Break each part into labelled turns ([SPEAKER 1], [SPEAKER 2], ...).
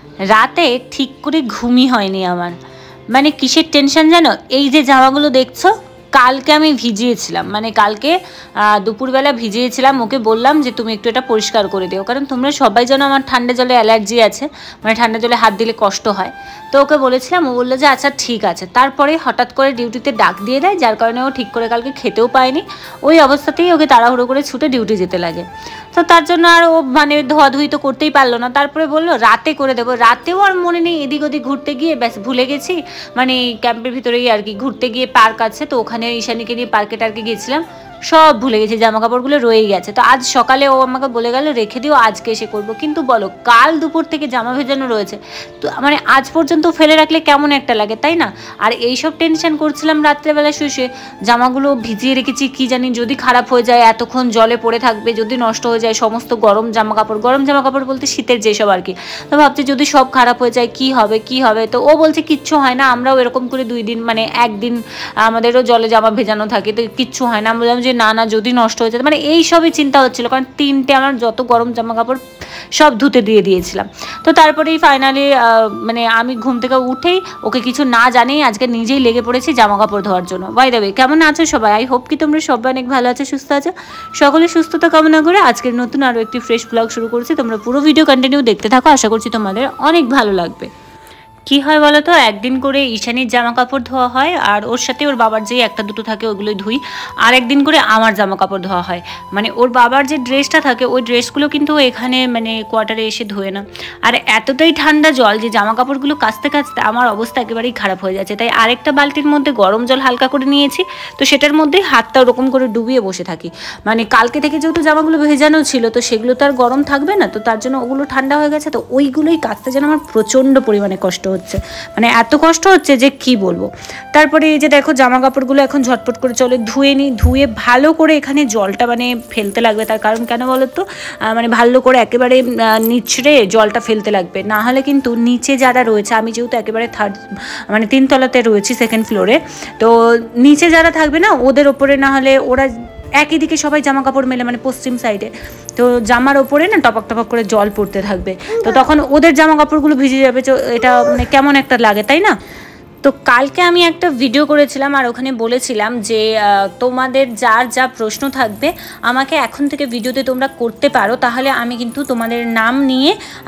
[SPEAKER 1] রাতে ঠিক করে ঘুমই হয়নি আমার। মানে কিসের টেনশন জানো, এই যে জামাগুলো দেখছো কালকে আমি ভিজিয়েছিলাম, মানে কালকে দুপুরবেলা ভিজিয়েছিলাম। ওকে বললাম যে তুমি একটু এটা পরিষ্কার করে দিও, কারণ তোমরা সবাই জানো আমার ঠান্ডা জলে অ্যালার্জি আছে, মানে ঠান্ডা জলে হাত দিলে কষ্ট হয়। তো ওকে বলেছিলাম, ও বললো যে আচ্ছা ঠিক আছে। তারপরে হঠাৎ করে ডিউটিতে ডাক দিয়ে দেয়, যার কারণে ও ঠিক করে কালকে খেতেও পায়নি। ওই অবস্থাতেই ওকে তাড়াহুড়ো করে ছুটে ডিউটি যেতে লাগে। তো তার জন্য আর ও মানে ধোয়াধুয়ি তো করতেই পারলো না। তারপরে বললো রাতে করে দেবো, রাতেও আর মনে নেই, এদিক ওদিক ঘুরতে গিয়ে ব্যাস ভুলে গেছি। মানে ক্যাম্পের ভিতরেই আর কি ঘুরতে গিয়ে পার্ক আছে, তো ওখানে ঈশানীকে নিয়ে পার্কে টার্কে গেছিলাম, সব ভুলে গেছি, জামা কাপড়গুলো রয়েই গেছে। তো আজ সকালে ও আমাকে বলে গেল রেখে দিও, আজকে এসে করবো। কিন্তু বলো কাল দুপুর থেকে জামা ভেজানো রয়েছে, তো মানে আজ পর্যন্ত ফেলে রাখলে কেমন একটা লাগে, তাই না? আর এইসব টেনশন করছিলাম রাত্রেবেলা শুয়ে, জামাগুলো ভিজিয়ে রেখেছি, কি জানি যদি খারাপ হয়ে যায়, এতক্ষণ জলে পড়ে থাকবে, যদি নষ্ট হয়ে যায়, সমস্ত গরম জামা কাপড় বলতে শীতের যেসব আর কি। তো ভাবছি যদি সব খারাপ হয়ে যায় কি হবে কি হবে। তো ও বলছে কিচ্ছু হয় না, আমরাও এরকম করে 2 দিন মানে একদিন আমাদেরও জলে জামা ভেজানো থাকে, তো কিচ্ছু হয় না। আমি বললাম যে না না, যদি নষ্ট হয়ে যায়, মানে এইসবই চিন্তা হচ্ছিলো, কারণ 3টে আমার যত গরম জামা কাপড় সব ধুতে দিয়ে দিয়েছিলাম। তো তারপরেই ফাইনালি মানে আমি ঘুম থেকে উঠেই ওকে কিছু না জানেই আজকে নিজেই লেগে পড়েছি জামা কাপড় ধোয়ার জন্য। বাই দ্য ওয়ে, কেমন আছো সবাই? আই হোপ কি তোমরা সবাই অনেক ভালো আছো, সুস্থ আছো। সকলের সুস্থতা কামনা করে আজকের নতুন আরও একটি ফ্রেশ ব্লগ শুরু করছি। তোমরা পুরো ভিডিও কন্টিনিউ দেখতে থাকো, আশা করছি তোমাদের অনেক ভালো লাগবে। কি হয় বলো তো, একদিন করে ঈশানীর জামা কাপড় ধোয়া হয়, আর ওর সাথে ওর বাবার যে একটা দুটো থাকে ওগুলোই ধুই। আর একদিন করে আমার জামা কাপড় ধোয়া হয়, মানে ওর বাবার যে ড্রেসটা থাকে ওই ড্রেসগুলো কিন্তু এখানে মানে কোয়ার্টারে এসে ধোয়ে না। আর এতটাই ঠান্ডা জল যে জামা কাপড়গুলো কাচতে কাচতে আমার অবস্থা একেবারেই খারাপ হয়ে যাচ্ছে। তাই আরেকটা বালতির মধ্যে গরম জল হালকা করে নিয়েছি, তো সেটার মধ্যেই হাতটা ওরকম করে ডুবিয়ে বসে থাকি। মানে কালকে থেকে যেহেতু জামাগুলো ভেজানো ছিল, তো সেগুলো তো আর গরম থাকবে না, তো তার জন্য ওগুলো ঠান্ডা হয়ে গেছে। তো ওইগুলোই কাচতে যেন আমার প্রচণ্ড পরিমাণে কষ্ট হচ্ছে, মানে এত কষ্ট হচ্ছে যে কি বলবো। তারপরে এই যে দেখো জামা কাপড়গুলো এখন ঝটপট করে চলে ধুয়ে নিই, ধুয়ে ভালো করে এখানে জলটা মানে ফেলতে লাগবে। তার কারণ কেন বলো তো, মানে ভালো করে একেবারে নিচড়ে জলটা ফেলতে লাগবে, না হলে কিন্তু নিচে যারা রয়েছে, আমি যেহেতু একেবারে মানে 3 তলাতে রয়েছি, 2nd ফ্লোরে, তো নিচে যারা থাকবে না ওদের ওপরে না হলে ওরা একই দিকে সবাই জামা কাপড় মেলে, মানে পশ্চিম সাইডে, তো জামার ওপরে না টপক টপক করে জল পড়তে থাকবে, তো তখন ওদের জামা কাপড়গুলো ভিজে যাবে। তো এটা মানে কেমন একটা লাগে, তাই না? তো কালকে আমি একটা ভিডিও করেছিলাম আর ওখানে বলেছিলাম যে তোমাদের যার যা প্রশ্ন থাকবে আমাকে এখন থেকে ভিডিওতে তোমরা করতে পারো, তাহলে আমি কিন্তু তোমাদের নাম নিয়ে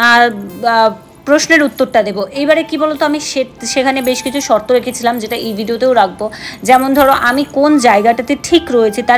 [SPEAKER 1] প্রশ্নের উত্তরটা দেবো। এইবারে কি বলতো, আমি সেখানে বেশ কিছু শর্ত রেখেছিলাম, যেটা এই ভিডিওতেও রাখবো। যেমন ধরো আমি কোন জায়গাটাতে ঠিক রয়েছে তার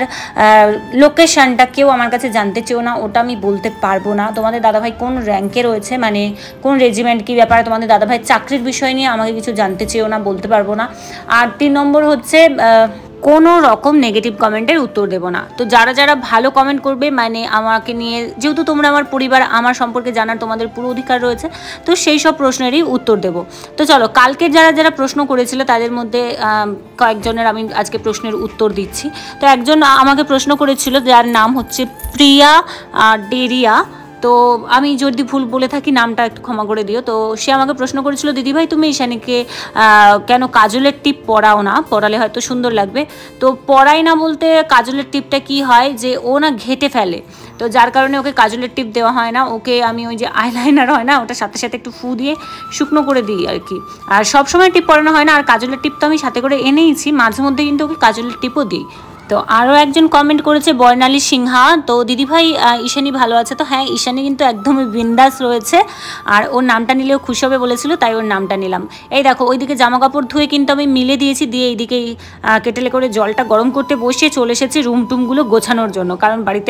[SPEAKER 1] লোকেশানটা কেউ আমার কাছে জানতে চেও না, ওটা আমি বলতে পারবো না। তোমাদের দাদাভাই কোন র্যাঙ্কে রয়েছে, মানে কোন রেজিমেন্ট, কী ব্যাপারে তোমাদের দাদাভাই চাকরির বিষয় নিয়ে আমাকে কিছু জানতে চেও না, বলতে পারবো না। আর 3 নম্বর হচ্ছে কোনো রকম নেগেটিভ কমেন্টের উত্তর দেবো না। তো যারা যারা ভালো কমেন্ট করবে, মানে আমাকে নিয়ে, যেহেতু তোমরা আমার পরিবার, আমার সম্পর্কে জানার তোমাদের পুরো অধিকার রয়েছে, তো সেই সব প্রশ্নেরই উত্তর দেবো। তো চলো, কালকে যারা যারা প্রশ্ন করেছিল তাদের মধ্যে কয়েকজনের আমি আজকে প্রশ্নের উত্তর দিচ্ছি। তো একজন আমাকে প্রশ্ন করেছিল, যার নাম হচ্ছে প্রিয়া ডেরিয়া। তো আমি যদি ভুল বলে থাকি নামটা একটু ক্ষমা করে দিও। তো সে আমাকে প্রশ্ন করেছিল, দিদিভাই তুমি ঈশানীকে কেন কাজলের টিপ পরাও না, পরালে হয়তো সুন্দর লাগবে। তো পরাই না বলতে, কাজলের টিপটা কি হয় যে ও না ঘেটে ফেলে, তো যার কারণে ওকে কাজলের টিপ দেওয়া হয় না। ওকে আমি ওই যে আইলাইনার হয় না, ওটার সাথে সাথে একটু ফু দিয়ে শুকনো করে দিই আর কি। আর সবসময় টিপ পরানো হয় না, আর কাজলের টিপ তো আমি সাথে করে এনেইছি, মাঝে মধ্যে কিন্তু ওকে কাজলের টিপও দিই। তো আরও একজন কমেন্ট করেছে বর্ণালী সিংহা, তো দিদিভাই ঈশানী ভালো আছে তো? হ্যাঁ, ঈশানী কিন্তু একদমই বিন্দাস রয়েছে, আর ওর নামটা নিলেও খুশি হবে বলেছিল, তাই ওর নামটা নিলাম। এই দেখো ওইদিকে জামা কাপড় ধুয়ে কিন্তু আমি মিলে দিয়েছি, দিয়ে এইদিকে কেটেলে করে জলটা গরম করতে বসিয়ে চলে এসেছি রুম টুমগুলো গোছানোর জন্য, কারণ বাড়িতে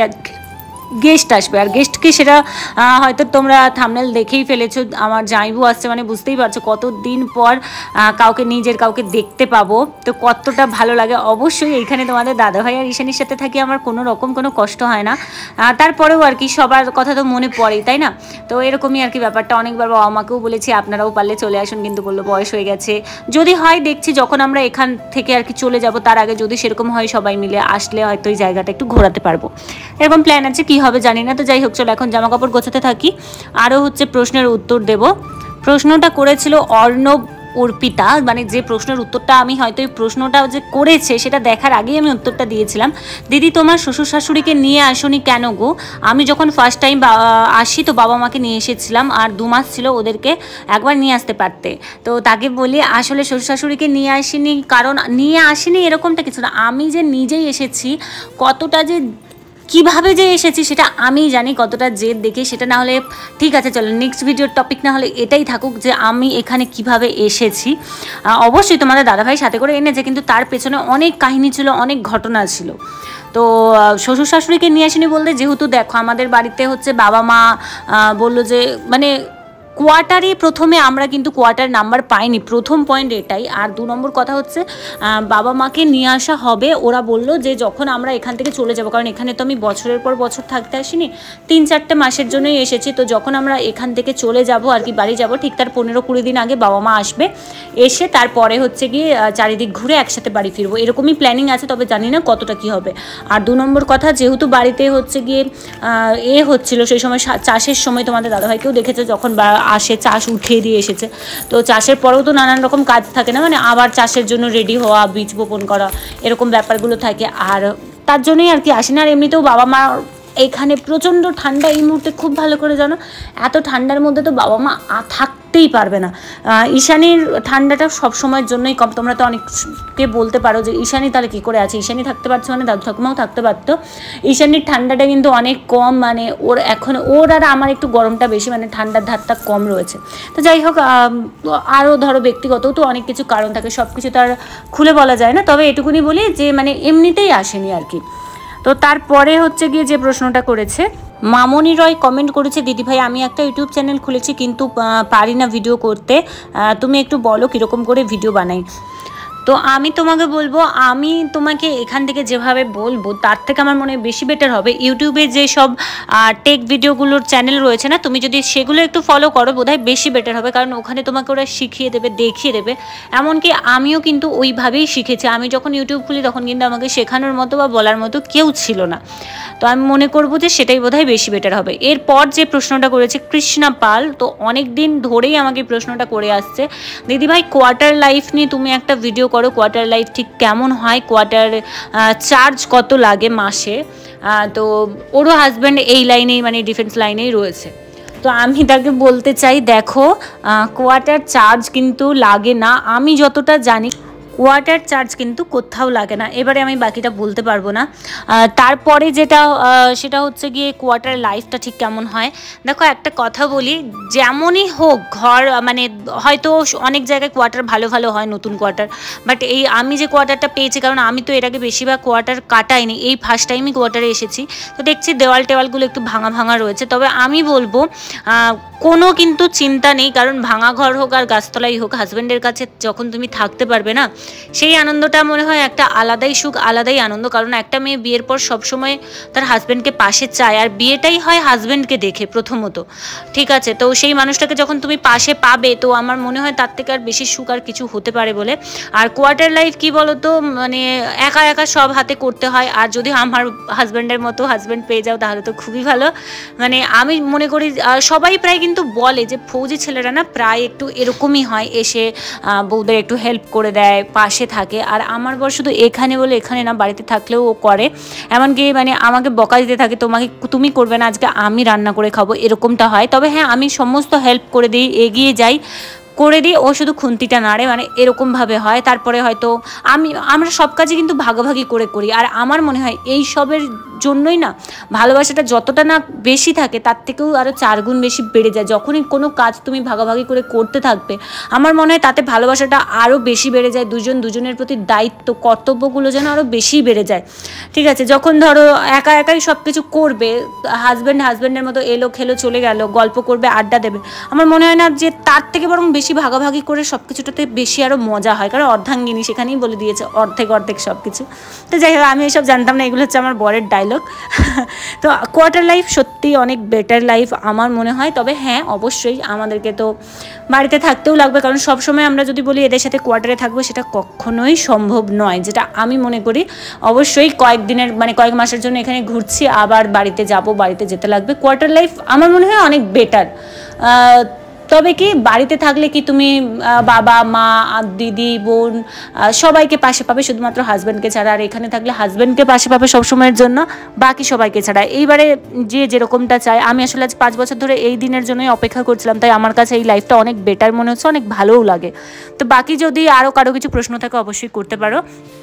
[SPEAKER 1] গেস্ট আসবে। আর গেস্টকে সেটা হয়তো তোমরা থাম্বনেল দেখেই ফেলেছো, আমার জামাইবু আসছে, মানে বুঝতেই পারছো কতদিন পর কাউকে নিজের কাউকে দেখতে পাবো, তো কতটা ভালো লাগে। অবশ্যই এইখানে তোমাদের দাদাভাই আর ঈশানীর সাথে থাকি, আমার কোনো রকম কোনো কষ্ট হয় না। তারপরেও আর কি সবার কথা তো মনে পড়েই, তাই না? তো এরকমই আর কি ব্যাপারটা। অনেকবার বাবা মাকেও বলেছি আপনারাও পারলে চলে আসুন, কিন্তু বললো বয়স হয়ে গেছে। যদি হয় দেখছি যখন আমরা এখান থেকে আর কি চলে যাব, তার আগে যদি সেরকম হয় সবাই মিলে আসলে হয়তো এই জায়গাটা একটু ঘোরাতে পারবো, এরকম প্ল্যান আছে। কি হবে জানি না। তো যাই হোক, চলো এখন জামা কাপড় গোছাতে থাকি। আরও হচ্ছে প্রশ্নের উত্তর দেব। প্রশ্নটা করেছিল অর্ণব অর্পিতা, মানে যে প্রশ্নের উত্তরটা আমি হয়তো এই প্রশ্নটা যে করেছে সেটা দেখার আগেই আমি উত্তরটা দিয়েছিলাম। দিদি তোমার শ্বশুর শাশুড়িকে নিয়ে আসোনি কেন গো? আমি যখন ফার্স্ট টাইম আসি তো বাবা মাকে নিয়ে এসেছিলাম, আর 2 মাস ছিল, ওদেরকে একবার নিয়ে আসতে পারতে। তো তাকে বলি আসলে শ্বশুর শাশুড়িকে নিয়ে আসিনি, কারণ নিয়ে আসিনি এরকমটা কিছু না, আমি যে নিজেই এসেছি, কতটা যে কীভাবে যে এসেছি সেটা আমিই জানি, কতটা জেদ দেখে। সেটা না হলে ঠিক আছে, চলো নেক্সট ভিডিওর টপিক না হলে এটাই থাকুক যে আমি এখানে কিভাবে এসেছি। অবশ্যই তোমাদের দাদাভাই সাথে করে এনেছে, কিন্তু তার পেছনে অনেক কাহিনী ছিল, অনেক ঘটনা ছিল। তো শ্বশুর শাশুড়িকে নিয়ে আসিনি বলতে, যেহেতু দেখো আমাদের বাড়িতে হচ্ছে বাবা মা বললো যে মানে কোয়ার্টারে প্রথমে আমরা কিন্তু কোয়ার্টার নাম্বার পাইনি, প্রথম পয়েন্ট এটাই। আর 2 নম্বর কথা হচ্ছে বাবা মাকে নিয়ে আসা হবে, ওরা বললো যে যখন আমরা এখান থেকে চলে যাব, কারণ এখানে তো আমি বছরের পর বছর থাকতে আসিনি, 3-4টে মাসের জন্যই এসেছি। তো যখন আমরা এখান থেকে চলে যাব আর কি, বাড়ি যাব, ঠিক তার 15-20 দিন আগে বাবা মা আসবে, এসে তারপরে হচ্ছে গিয়ে চারিদিক ঘুরে একসাথে বাড়ি ফিরবো, এরকমই প্ল্যানিং আছে, তবে জানি না কতটা কী হবে। আর 2 নম্বর কথা, যেহেতু বাড়িতে হচ্ছে গিয়ে হচ্ছিল সেই সময় চাষের সময়, তোমাদের দাদাভাইকেও দেখেছে যখন আসে চাষ উঠিয়ে দিয়ে এসেছে, তো চাষের পরেও তো নানান রকম কাজ থাকে না, মানে আবার চাষের জন্য রেডি হওয়া, বীজ বপন করা, এরকম ব্যাপারগুলো থাকে, আর তার জন্যই আর কি আসি না। আর এমনিতেও বাবা মা এখানে প্রচণ্ড ঠান্ডা এই মুহূর্তে, খুব ভালো করে জানো, এত ঠান্ডার মধ্যে তো বাবা মা থাকতেই পারবে না। ঈশানীর ঠান্ডাটা সবসময়ের জন্যই কম। তোমরা তো অনেককে বলতে পারো যে ঈশানী তাহলে কী করে আছে, ঈশানী থাকতে পারছে মানে দাদু ঠাকুমাও থাকতে পারতো। ঈশানীর ঠান্ডাটা কিন্তু অনেক কম, মানে ওর আর আমার একটু গরমটা বেশি, মানে ঠান্ডার ধারটা কম রয়েছে। তো যাই হোক, আরও ধরো ব্যক্তিগতও তো অনেক কিছু কারণ থাকে, সব কিছু তার খুলে বলা যায় না, তবে এটুকুনি বলি যে মানে এমনিতেই আসেনি আর কি। তো তারপরে হচ্ছে গিয়ে যে প্রশ্নটা করেছে, মামনি রয় কমেন্ট করেছে, দিদিভাই আমি একটা ইউটিউব চ্যানেল খুলেছি কিন্তু পারি না ভিডিও করতে, তুমি একটু বলো কীরকম করে ভিডিও বানাই। তো আমি তোমাকে বলবো, আমি তোমাকে এখান থেকে যেভাবে বলবো তার থেকে আমার মনে হয় বেশি বেটার হবে ইউটিউবে যে সব টেক ভিডিওগুলোর চ্যানেল রয়েছে না, তুমি যদি সেগুলো একটু ফলো করো বোধহয় বেশি বেটার হবে, কারণ ওখানে তোমাকে ওরা শিখিয়ে দেবে, দেখিয়ে দেবে। এমনকি আমিও কিন্তু ওইভাবেই শিখেছি, আমি যখন ইউটিউব খুলি তখন কিন্তু আমাকে শেখানোর মতো বা বলার মতো কেউ ছিল না। তো আমি মনে করবো যে সেটাই বোধহয় বেশি বেটার হবে। এরপর যে প্রশ্নটা করেছে কৃষ্ণা পাল, তো অনেক দিন ধরেই আমাকে প্রশ্নটা করে আসছে, দিদিভাই কোয়ার্টার লাইফ নিয়ে তুমি একটা ভিডিও করো, কোয়ার্টার লাইফ ঠিক কেমন হয়, কোয়ার্টার চার্জ কত লাগে মাসে। তো ওরও হাজব্যান্ড এই লাইনেই, মানে ডিফেন্স লাইনেই রয়েছে। তো আমি তাকে বলতে চাই, দেখো কোয়ার্টার চার্জ কিন্তু লাগে না, আমি যতটা জানি কোয়ার্টার চার্জ কিন্তু কোথাও লাগে না। এবারে আমি বাকিটা বলতে পারবো না। তারপরে যেটা সেটা হচ্ছে গিয়ে কোয়ার্টার লাইফটা ঠিক কেমন হয়। দেখো একটা কথা বলি, যেমনই হোক ঘর, মানে হয়তো অনেক জায়গায় কোয়ার্টার ভালো ভালো হয়, নতুন কোয়ার্টার, বাট এই আমি যে কোয়ার্টারটা পেয়েছি, কারণ আমি তো এর আগে বেশিরভাগ কোয়ার্টার কাটাইনি, এই ফার্স্ট টাইমই কোয়ার্টারে এসেছি, তো দেখছি দেওয়াল টেওয়ালগুলো একটু ভাঙা ভাঙা রয়েছে। তবে আমি বলবো কোনো কিন্তু চিন্তা নেই, কারণ ভাঙা ঘর হোক আর গাছতলাই হোক, হাজব্যান্ডের কাছে যখন তুমি থাকতে পারবে না, সেই আনন্দটা মনে হয় একটা আলাদাই সুখ, আলাদাই আনন্দ। কারণ একটা মেয়ে বিয়ের পর সবসময় তার হাজব্যান্ডকে পাশে চায়, আর বিয়েটাই হয় হাজব্যান্ডকে দেখে প্রথমত, ঠিক আছে। তো সেই মানুষটাকে যখন তুমি পাশে পাবে, তো আমার মনে হয় তার থেকে আর বেশি সুখ আর কিছু হতে পারে বলে। আর কোয়ার্টার লাইফ কি বলো তো, মানে একা একা সব হাতে করতে হয়, আর যদি আমার হাজব্যান্ডের মতো হাজব্যান্ড পেয়ে যাও তাহলে তো খুবই ভালো। মানে আমি মনে করি সবাই প্রায় কিন্তু বলে যে ফৌজি ছেলেরা না প্রায় একটু এরকমই হয়, এসে বউদের একটু হেল্প করে দেয়, পাশে থাকে। আর আমার বর শুধু এখানে বলে এখানে না, বাড়িতে থাকলেও ও করে, এমনকি মানে আমাকে বকা দিতে থাকে, তুমি করবে না, আজকে আমি রান্না করে খাবো, এরকমটা হয়। তবে হ্যাঁ, আমি সমস্ত হেল্প করে দিই, এগিয়ে যাই, করে দিই, ও শুধু খুন্তিটা নাড়ে, মানে এরকমভাবে হয়। তারপরে হয়তো আমরা সব কাজে কিন্তু ভাগাভাগি করে করি। আর আমার মনে হয় এই সবের জন্যই না ভালোবাসাটা যতটা না বেশি থাকে, তার থেকেও আরও 4 গুণ বেশি বেড়ে যায়। যখনই কোনো কাজ তুমি ভাগাভাগি করে করতে থাকবে, আমার মনে হয় তাতে ভালোবাসাটা আরও বেশি বেড়ে যায়, দুজনের প্রতি দায়িত্ব কর্তব্যগুলো যেন আরও বেশি বেড়ে যায়, ঠিক আছে। যখন ধরো একা একাই সব কিছু করবে, হাজব্যান্ডের মতো এলো খেলো চলে গেল, গল্প করবে, আড্ডা দেবে, আমার মনে হয় না যে তার থেকে বরং বেশি ভাগাভাগি করে সব কিছুটাতে বেশি আরও মজা হয়। কারণ অর্ধাঙ্গিনী সেখানেই বলে দিয়েছে অর্ধেক সব কিছু। তো যাই হোক, আমি এসব জানতাম না, এগুলো হচ্ছে আমার বরের ডায়লগ। তো কোয়ার্টার লাইফ সত্যি অনেক বেটার লাইফ আমার মনে হয়। তবে হ্যাঁ, অবশ্যই আমাদেরকে তো বাড়িতে থাকতেও লাগবে, কারণ সবসময় আমরা যদি বলি এদের সাথে কোয়ার্টারে থাকবো, সেটা কখনোই সম্ভব নয়, যেটা আমি মনে করি। অবশ্যই কয়েক মাসের জন্য এখানে ঘুরছি, আবার বাড়িতে যাব, বাড়িতে যেতে লাগবে। কোয়ার্টার লাইফ আমার মনে হয় অনেক বেটার। তবে কি বাড়িতে থাকলে কি তুমি বাবা মা দিদি বোন সবাইকে পাশে পাবে, শুধুমাত্র হাজব্যান্ডকে ছাড়া। আর এখানে থাকলে হাজব্যান্ডকে পাশে পাবে সবসময়ের জন্য, বাকি সবাইকে ছাড়া। এইবারে যে যেরকমটা চায়, আমি আসলে আজ 5 বছর ধরে এই দিনের জন্যই অপেক্ষা করছিলাম, তাই আমার কাছে এই লাইফটা অনেক বেটার মনে হচ্ছে, অনেক ভালোও লাগে। তো বাকি যদি আরও কারো কিছু প্রশ্ন থাকে অবশ্যই করতে পারো।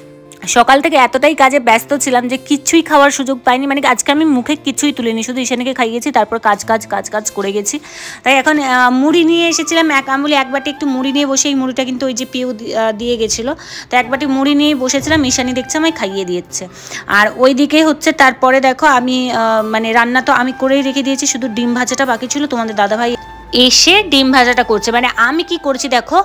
[SPEAKER 1] সকাল থেকে এতটাই কাজে ব্যস্ত ছিলাম যে কিচ্ছুই খাওয়ার সুযোগ পাইনি, মানে আজকে আমি মুখে কিছুই তুলিনি, শুধু ঈশানীকে খাইয়েছি, তারপর কাজ করে গেছি। তাই এখন মুড়ি নিয়ে এসেছিলাম, আমি বলি এক বাটি একটু মুড়ি নিয়ে বসে, এই মুড়িটা কিন্তু ওই যে পিউ দিয়ে গেছিলো, তো এক বাটি মুড়ি নিয়ে বসেছিলাম, ঈশানী দেখছে আমায় খাইয়ে দিয়েছে। আর ওই দিকে হচ্ছে তারপরে দেখো আমি মানে রান্না তো আমি করেই রেখে দিয়েছি, শুধু ডিম ভাজাটা বাকি ছিল। তোমাদের দাদাভাই এসে ডিম ভাজাটা করছে, মানে আমি কি করছি দেখো,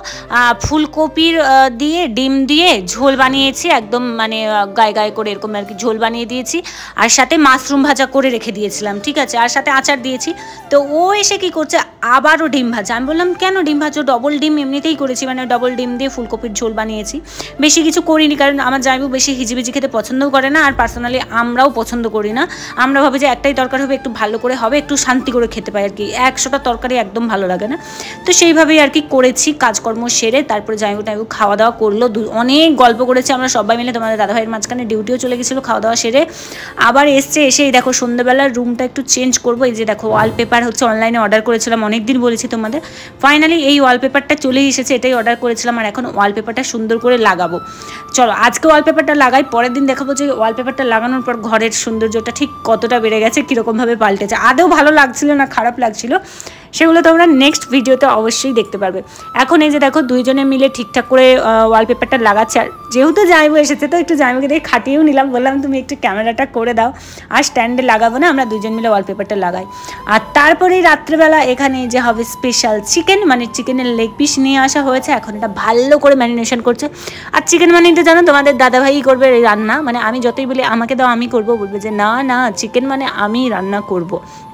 [SPEAKER 1] ফুলকপির দিয়ে ডিম দিয়ে ঝোল বানিয়েছি একদম, মানে গায়ে গায়ে করে এরকম আর কি ঝোল বানিয়ে দিয়েছি, আর সাথে মাশরুম ভাজা করে রেখে দিয়েছিলাম, ঠিক আছে, আর সাথে আচার দিয়েছি। তো ও এসে কি করছে, আবারও ডিম ভাজা। আমি বললাম কেন ডিম ভাজো, ডবল ডিম এমনিতেই করেছি, মানে ডবল ডিম দিয়ে ফুলকপির ঝোল বানিয়েছি, বেশি কিছু করিনি, কারণ আমার জামাইবু বেশি হিজিবিজি খেতে পছন্দও করে না, আর পার্সোনালি আমরাও পছন্দ করি না। আমরা ভাবি যে একটাই তরকারি হবে, একটু ভালো করে হবে, একটু শান্তি করে খেতে পাই আর কি, 100টা তরকারি একদম ভালো লাগে না। তো সেইভাবেই আর কি করেছি, কাজকর্ম সেরে তারপরে জামাইবু খাওয়া দাওয়া করলো, অনেক গল্প করেছি আমরা সবাই মিলে। তোমাদের দাদাভাইয়ের মাঝখানে ডিউটিও চলে গেছিলো, খাওয়া দাওয়া সেরে আবার এসছে, এসে এই দেখো সন্ধ্যেবেলার রুমটা একটু চেঞ্জ করবো। এই যে দেখো ওয়ালপেপার হচ্ছে অনলাইনে অর্ডার করেছিলাম, অনেকদিন বলেছি তোমাদের, ফাইনালি এই ওয়ালপেপারটা চলেই এসেছে, এটাই অর্ডার করেছিলাম, আর এখন ওয়ালপেপারটা সুন্দর করে লাগাবো। চলো আজকে ওয়ালপেপারটা লাগাই, পরের দিন দেখাবো যে ওয়ালপেপারটা লাগানোর পর ঘরের সৌন্দর্যটা ঠিক কতটা বেড়ে গেছে, কীরকমভাবে পাল্টেছে। আদৌ ভালো লাগছিল না খারাপ লাগছিল, সেগুলো তোমরা নেক্সট ভিডিওতে অবশ্যই দেখতে পারবে। এখন এই যে দেখো দুইজনে মিলে ঠিকঠাক করে ওয়ালপেপারটা লাগাচ্ছে, আর যেহেতু জামাইবু এসেছে তো একটু জামাইবুকে দিয়ে খাটিয়েও নিলাম, বললাম তুমি একটু ক্যামেরাটা করে দাও, আর স্ট্যান্ডে লাগাবো না, আমরা দুজন মিলে ওয়ালপেপারটা লাগাই। আর তারপরেই রাত্রেবেলা এখানে যে হবে স্পেশাল চিকেন, মানে চিকেনের লেগ পিস নিয়ে আসা হয়েছে, এখন এটা ভালো করে ম্যারিনেশন করছে। আর চিকেন মানে তো জানো তোমাদের দাদাভাই করবে রান্না, মানে আমি যতই বলি আমাকে দাও আমি করবো, বলবে যে না না চিকেন মানে আমি রান্না করব,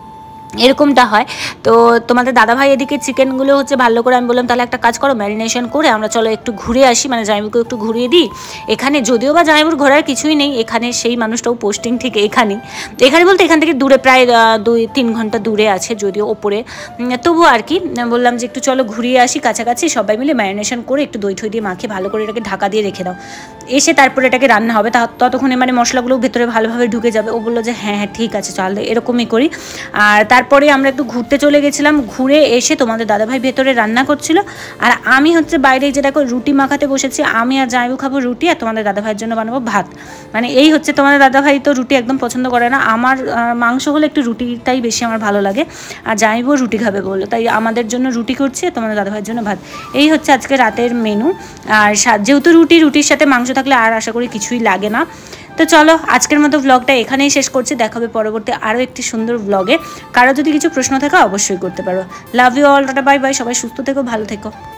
[SPEAKER 1] এরকমটা হয়। তো তোমাদের দাদাভাই এদিকে চিকেনগুলো হচ্ছে ভালো করে, আমি বললাম তাহলে একটা কাজ করো ম্যারিনেশন করে আমরা চলো একটু ঘুরে আসি, মানে জামাইবুকে একটু ঘুরিয়ে দিই। এখানে যদিও বা জামাইবুর ঘোরার কিছুই নেই, এখানে সেই মানুষটাও পোস্টিং ঠিক এখানে বলতে এখান থেকে দূরে প্রায় 2-3 ঘন্টা দূরে আছে, যদিও ওপরে, তবু আর কি বললাম যে একটু চলো ঘুরিয়ে আসি কাছাকাছি, সবাই মিলে ম্যারিনেশন করে একটু দই ঠই দিয়ে মাখিয়ে ভালো করে এটাকে ঢাকা দিয়ে রেখে দাও, এসে তারপরে এটাকে রান্না হবে, ততক্ষণে মানে মশলাগুলো ভেতরে ভালোভাবে ঢুকে যাবে। ও বললো যে হ্যাঁ হ্যাঁ ঠিক আছে চল এরকমই করি। আর তারপরে আমরা একটু ঘুরতে চলে গেছিলাম, ঘুরে এসে তোমাদের দাদাভাই ভেতরে রান্না করছিল, আর আমি হচ্ছে বাইরে যে দেখো রুটি মাখাতে বসেছি, আমি আর জামাইবু খাবো রুটি, আর তোমাদের দাদাভাইয়ের জন্য বানাবো ভাত। মানে এই হচ্ছে, তোমাদের দাদাভাই তো রুটি একদম পছন্দ করে না, আমার মাংস হলে একটু রুটিটাই বেশি আমার ভালো লাগে, আর জামাইবু রুটি খাবে বললো, তাই আমাদের জন্য রুটি করছে, তোমাদের দাদাভাইয়ের জন্য ভাত। এই হচ্ছে আজকে রাতের মেনু। আর যেহেতু রুটির সাথে মাংস থাকলে আর আশা করি কিছুই লাগে না। তো চলো আজকের মতো ব্লগটা এখানেই শেষ করছি, দেখা হবে পরবর্তী আরও একটি সুন্দর ব্লগে। কারো যদি কিছু প্রশ্ন থাকে অবশ্যই করতে পারো। Love you all, tata bye bye, সবাই সুস্থ থেকো, ভালো থেকো।